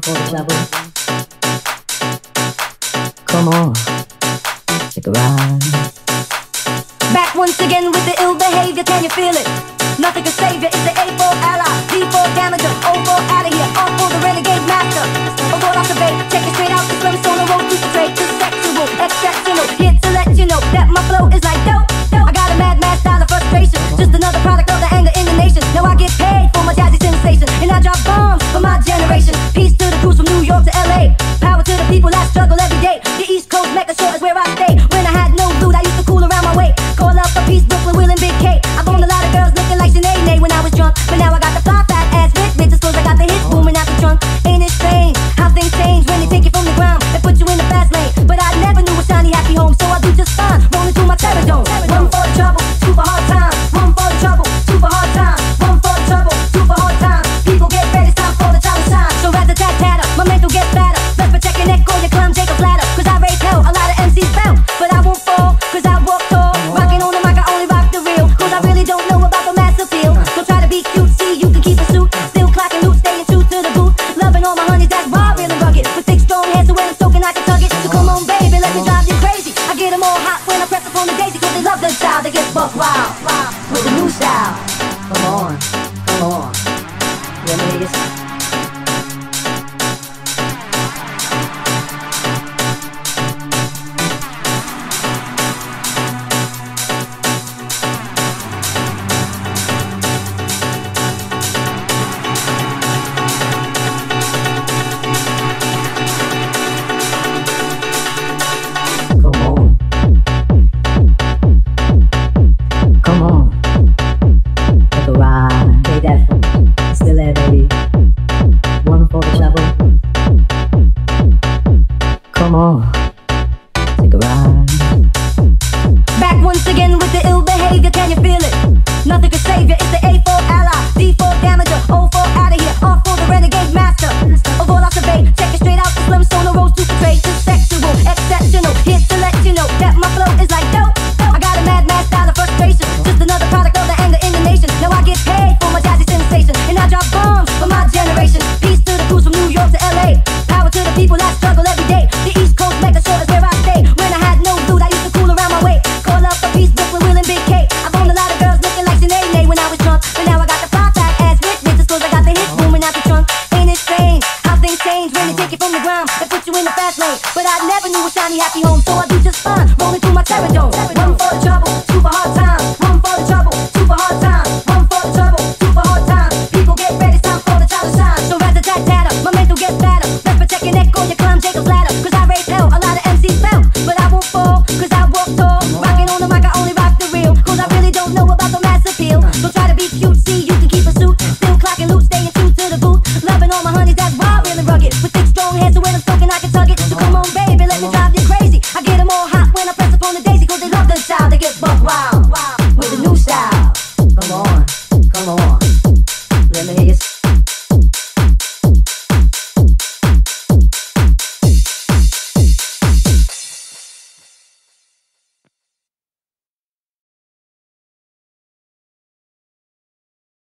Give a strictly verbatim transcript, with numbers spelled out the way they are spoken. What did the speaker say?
for the trouble. Come on, take a ride. Back once again with the ill behavior, can you feel it? Nothing can save you, it's the A for ally, D for damager, O for out of here, R for the renegade master. O for activate, take it straight out the slum, so no road to straight to sexual, exceptional. Here to let you know that my flow is like dope. I got a mad, mad style of frustration, just another product of the anger in the nation. Now I get paid for my jazzy sensation, and I drop bombs for my generation. Peace to the crews from New York to L A, power to the people that struggle every day. The East Coast Mecca shore is where I stay. When I had no loot, I used to cool around my way. Call up for peace, Brooklyn, Will and Big K. I boned a lot of girls looking like Sinead when I was drunk, but now I got the fly fat ass rich bitches, cause I got the hits booming out the trunk. Ain't it strange how things change when they take you from the ground and put you in the fast lane? But I never knew a shiny happy home, so I do just fine rolling through my terror dome. One for the trouble, two for hard times. One for the trouble, two for hard times. One for the trouble, two for hard times. People get ready, it's time for the time to shine. So rat tat tatter, my mental gets better. Let's protect your neck or your climb Jacob ladder, cause I raise hell, a lot of M Cs fell, but I won't fall, cause I walk tall. Rocking on the mic, I only rock the real, cause I really don't know about the mass appeal. So try to be cute, see you can keep a suit, still clocking loot, staying true to the boot. Loving all my honeys, that's raw, real and rugged, with thick strong hands, so when I'm soaking I can tug it. So come on baby, let me drive you crazy. I get them all hot when I press upon the daisy, cause they love the style, they get buck wild.